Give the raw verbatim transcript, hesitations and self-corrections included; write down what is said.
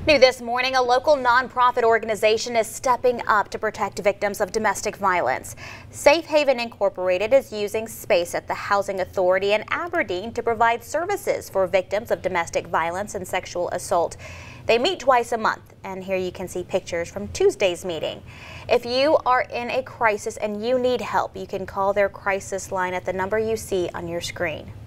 New this morning, a local nonprofit organization is stepping up to protect victims of domestic violence. Safe Haven Incorporated is using space at the Housing Authority in Aberdeen to provide services for victims of domestic violence and sexual assault. They meet twice a month, and here you can see pictures from Tuesday's meeting. If you are in a crisis and you need help, you can call their crisis line at the number you see on your screen.